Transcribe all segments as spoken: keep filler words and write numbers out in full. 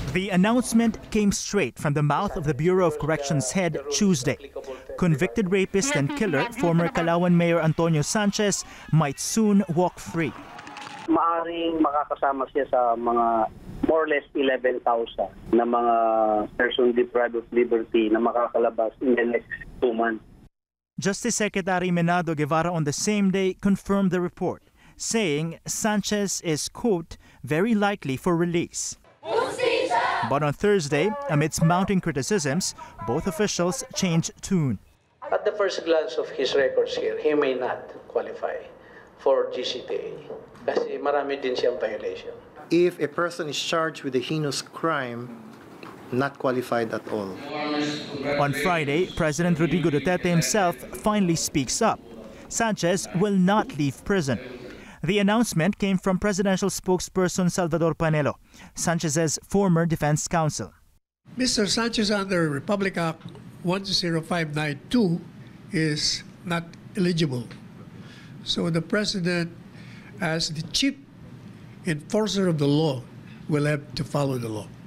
The announcement came straight from the mouth of the Bureau of Corrections head Tuesday. Convicted rapist and killer, former Calauan Mayor Antonio Sanchez, might soon walk free. Maaring makakasama siya sa mga more or less eleven thousand na mga person deprived of liberty na makakalabas in the next two months. Justice Secretary Menado Guevara on the same day confirmed the report, saying Sanchez is, quote, very likely for release. But on Thursday, amidst mounting criticisms, both officials changed tune. At the first glance of his records here, he may not qualify for G C T A kasi marami din siyang violation. If a person is charged with a heinous crime, not qualified at all. On Friday, President Rodrigo Duterte himself finally speaks up. Sanchez will not leave prison. The announcement came from presidential spokesperson Salvador Panelo, Sanchez's former defense counsel. Mister Sanchez under Republic Act one zero five nine two is not eligible. So the president, as the chief enforcer of the law, will have to follow the law.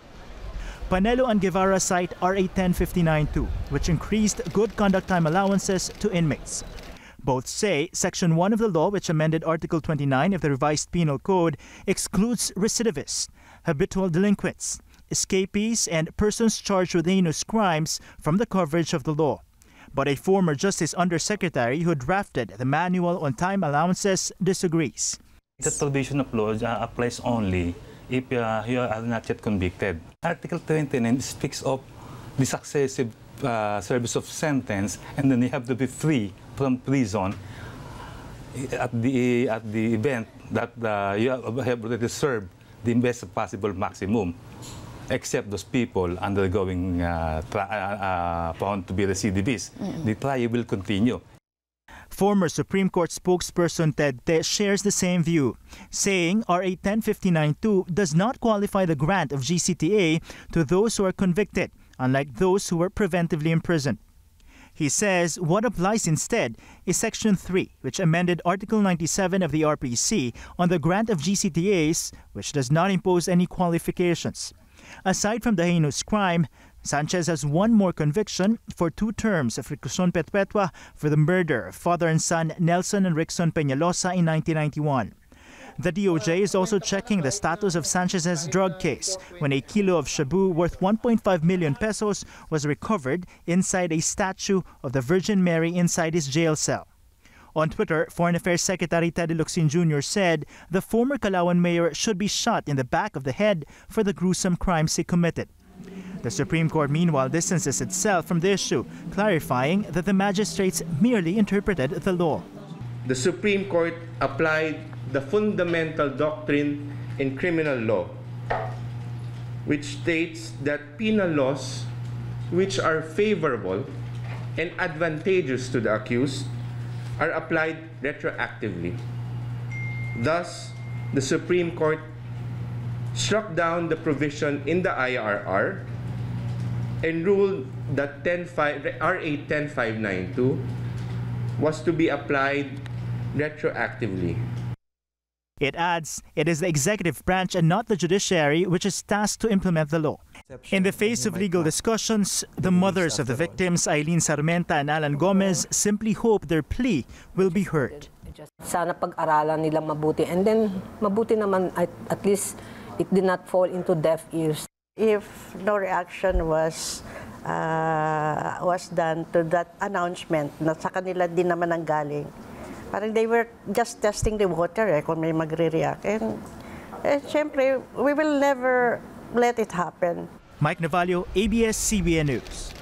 Panelo and Guevara cite R A ten fifty-nine two, which increased good conduct time allowances to inmates. Both say Section one of the law, which amended Article twenty-nine of the revised penal code, excludes recidivists, habitual delinquents, escapees, and persons charged with heinous crimes from the coverage of the law. But a former Justice Undersecretary who drafted the manual on time allowances disagrees. The provision of law uh, applies only if uh, you are not yet convicted. Article twenty-nine speaks of the successive uh, service of sentence, and then you have to be free from prison at the at the event that uh, you have already served the best possible maximum, except those people undergoing uh, uh, uh, found to be recidivists. Mm-hmm. The trial will continue. Former Supreme Court spokesperson Ted Te shares the same view, saying R A ten fifty-nine two does not qualify the grant of G C T A to those who are convicted, unlike those who were preventively imprisoned. He says what applies instead is Section three, which amended Article ninety-seven of the R P C on the grant of G C T As, which does not impose any qualifications. Aside from the heinous crime, Sanchez has one more conviction for two terms of reclusión perpetua for the murder of father and son Nelson and Rickson Peñalosa in nineteen ninety-one. The D O J is also checking the status of Sanchez's drug case when a kilo of shabu worth one point five million pesos was recovered inside a statue of the Virgin Mary inside his jail cell. On Twitter, Foreign Affairs Secretary Teddy Locsin Junior said the former Calauan mayor should be shot in the back of the head for the gruesome crimes he committed. The Supreme Court, meanwhile, distances itself from the issue, clarifying that the magistrates merely interpreted the law. The Supreme Court applied the fundamental doctrine in criminal law, which states that penal laws which are favorable and advantageous to the accused are applied retroactively. Thus, the Supreme Court struck down the provision in the I R R and ruled that R A ten five nine two was to be applied retroactively. It adds it is the executive branch and not the judiciary which is tasked to implement the law. In the face of legal discussions, the mothers of the victims, Eileen Sarmenta and Alan Gomez, simply hope their plea will be heard. Sana pag-aralan nila mabuti, and then mabuti naman at, at least it did not fall into deaf ears. If no reaction was uh, was done to that announcement na sa kanila din naman ang galing, parang they were just testing the water eh, kung may magre-react. And, and syempre, we will never let it happen. Mike Navalio, A B S C B N News.